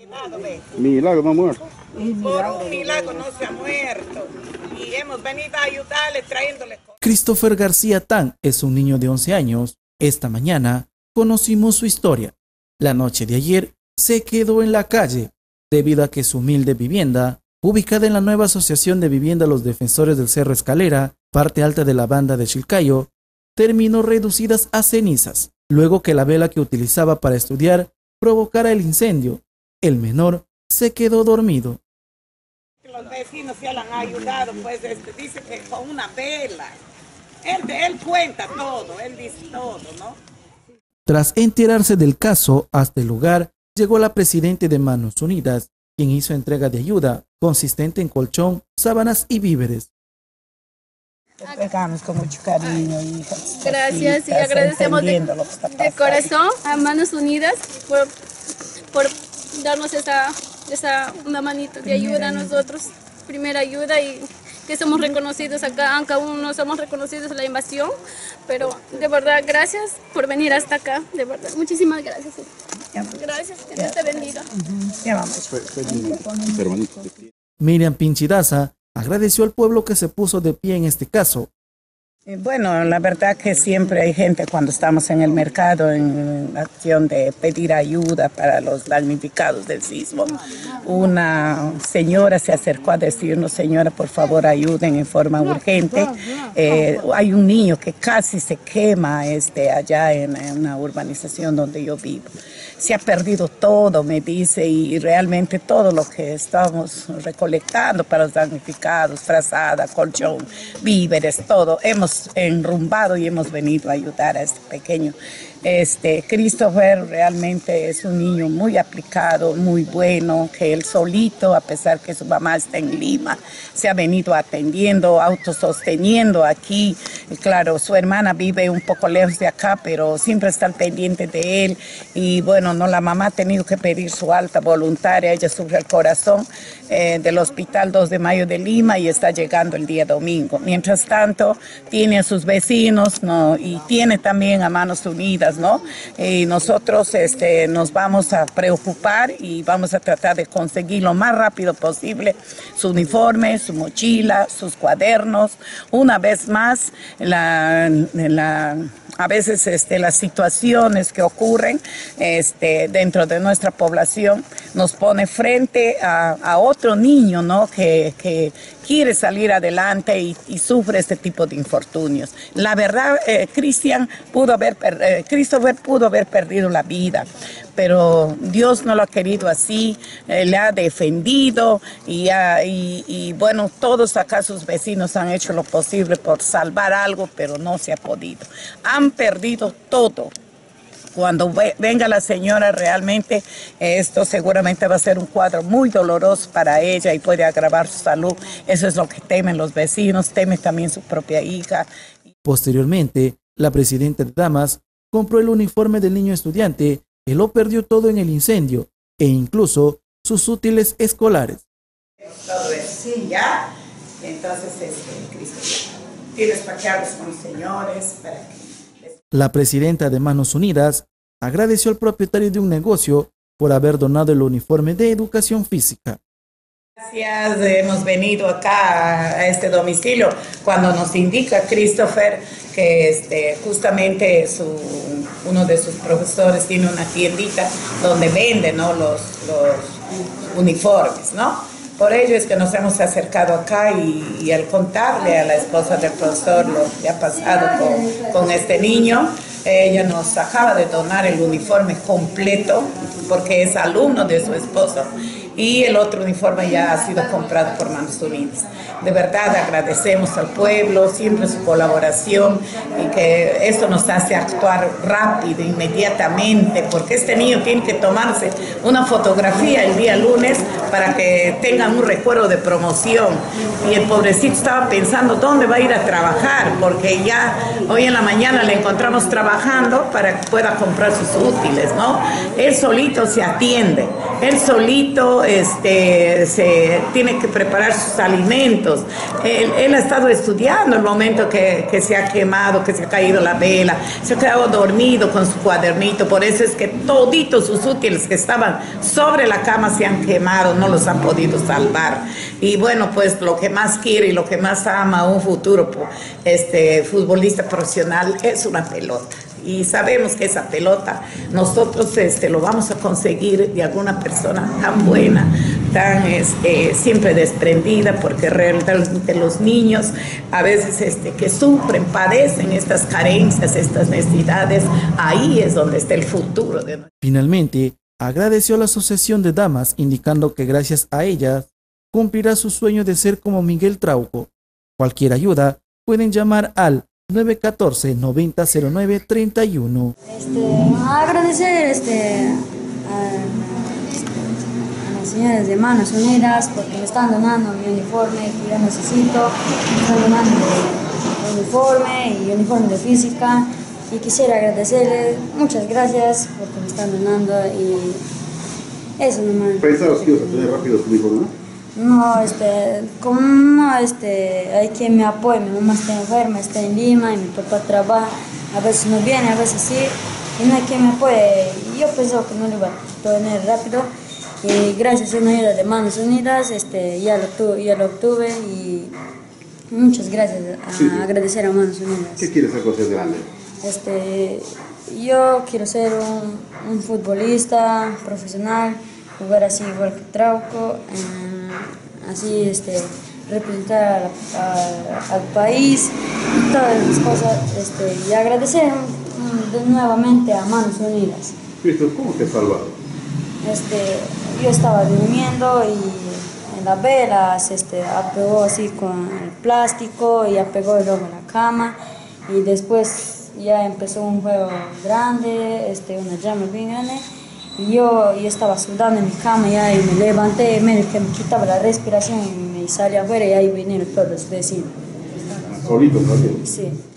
Milagro no ha muerto. Por un milagro no se ha muerto. Y hemos venido a ayudarle trayéndole cosas. Christopher García Tan es un niño de 11 años. Esta mañana conocimos su historia. La noche de ayer se quedó en la calle debido a que su humilde vivienda, ubicada en la nueva Asociación de Vivienda Los Defensores del Cerro Escalera, parte alta de la banda de Chilcayo, terminó reducidas a cenizas, luego que la vela que utilizaba para estudiar provocara el incendio. El menor se quedó dormido. Los vecinos ya le han ayudado, pues dice que con una vela. Él cuenta todo, él dice todo, ¿no? Tras enterarse del caso, hasta el lugar llegó la presidenta de Manos Unidas, quien hizo entrega de ayuda consistente en colchón, sábanas y víveres. Pegamos con mucho cariño, hija. Gracias y agradecemos de corazón a Manos Unidas por darnos una manito de ayuda a nosotros, primera ayuda, y que somos reconocidos acá, aunque aún no somos reconocidos en la invasión, pero de verdad gracias por venir hasta acá, de verdad, muchísimas gracias. Gracias, que Dios te bendiga. Miriam Pinchidaza agradeció al pueblo que se puso de pie en este caso. Bueno, la verdad que siempre hay gente cuando estamos en el mercado en acción de pedir ayuda para los damnificados del sismo. Una señora se acercó a decirnos, señora, por favor ayuden en forma urgente. Hay un niño que casi se quema allá en una urbanización donde yo vivo. Se ha perdido todo, me dice, y realmente todo lo que estamos recolectando para los damnificados, frazada, colchón, víveres, todo, hemos enrumbado y hemos venido a ayudar a este pequeño. Christopher realmente es un niño muy aplicado, muy bueno, que él solito, a pesar que su mamá está en Lima, se ha venido atendiendo, autososteniendo aquí. Y claro, su hermana vive un poco lejos de acá, pero siempre está al pendiente de él. Y bueno, no, la mamá ha tenido que pedir su alta voluntaria, ella sufre el corazón del Hospital 2 de Mayo de Lima y está llegando el día domingo. Mientras tanto, tiene a sus vecinos, ¿no? Y tiene también a Manos Unidas, ¿no? Y nosotros nos vamos a preocupar y vamos a tratar de conseguir lo más rápido posible su uniforme, su mochila, sus cuadernos. Una vez más, a veces las situaciones que ocurren dentro de nuestra población nos pone frente a otro niño, ¿no? que quiere salir adelante y sufre este tipo de infortunios. La verdad, Christopher pudo haber perdido la vida, pero Dios no lo ha querido así, le ha defendido y bueno, todos acá sus vecinos han hecho lo posible por salvar algo, pero no se ha podido. Han perdido todo. Cuando venga la señora, realmente esto seguramente va a ser un cuadro muy doloroso para ella y puede agravar su salud. Eso es lo que temen los vecinos, teme también su propia hija. Posteriormente, la presidenta de Damas compró el uniforme del niño estudiante que lo perdió todo en el incendio e incluso sus útiles escolares. Todo eso, sí, ya. Entonces, Cristo, tienes para que hables con los señores, para que... La presidenta de Manos Unidas agradeció al propietario de un negocio por haber donado el uniforme de educación física. Gracias, hemos venido acá a este domicilio cuando nos indica Christopher que justamente uno de sus profesores tiene una tiendita donde vende, ¿no? los uniformes, ¿no? Por ello es que nos hemos acercado acá y al contarle a la esposa del profesor lo que ha pasado con este niño, ella nos acaba de donar el uniforme completo porque es alumno de su esposo y el otro uniforme ya ha sido comprado por Manos Unidas. De verdad agradecemos al pueblo, siempre su colaboración y que esto nos hace actuar rápido, inmediatamente, porque este niño tiene que tomarse una fotografía el día lunes para que tengan un recuerdo de promoción. Y el pobrecito estaba pensando dónde va a ir a trabajar, porque ya hoy en la mañana le encontramos trabajando para que pueda comprar sus útiles, ¿no? Él solito se atiende, él solito se tiene que preparar sus alimentos. Él ha estado estudiando el momento que se ha quemado, que se ha caído la vela, se ha quedado dormido con su cuadernito. Por eso es que toditos sus útiles que estaban sobre la cama se han quemado, no los han podido salvar. Y bueno, pues lo que más quiere y lo que más ama un futuro futbolista profesional es una pelota. Y sabemos que esa pelota nosotros lo vamos a conseguir de alguna persona tan buena, tan siempre desprendida, porque realmente los niños a veces que sufren, padecen estas carencias, estas necesidades, ahí es donde está el futuro. Finalmente, agradeció a la Asociación de Damas, indicando que gracias a ellas cumplirá su sueño de ser como Miguel Trauco. Cualquier ayuda pueden llamar al 914-9009-31. Agradecer a las señoras de Manos Unidas porque me están donando mi uniforme que yo necesito, me están donando mi uniforme y uniforme de física, y quisiera agradecerles, muchas gracias porque me están donando y eso nomás. ¿Pensabas que ibas a tener rápido tu uniforme? No, como no, hay quien me apoye, mi mamá está enferma, está en Lima y mi papá trabaja, a veces no viene, a veces sí, y no hay quien me apoye. Y yo pensaba que no lo iba a tener rápido, y gracias a una ayuda de Manos Unidas, ya lo obtuve, y muchas gracias, agradecer a Manos Unidas. ¿Qué quieres hacer cuando seas grande? Yo quiero ser un futbolista profesional, jugar así igual que Trauco, así representar al país y todas las cosas, y agradecer nuevamente a Manos Unidas. Cristo, ¿cómo te has salvado? Yo estaba durmiendo y en las velas apegó así con el plástico y apegó luego en la cama, y después ya empezó un juego grande, una llama bien grande. Y yo estaba sudando en mi cama y me levanté, medio que me quitaba la respiración y me salí afuera y ahí vinieron todos los vecinos. ¿Solito también? Sí.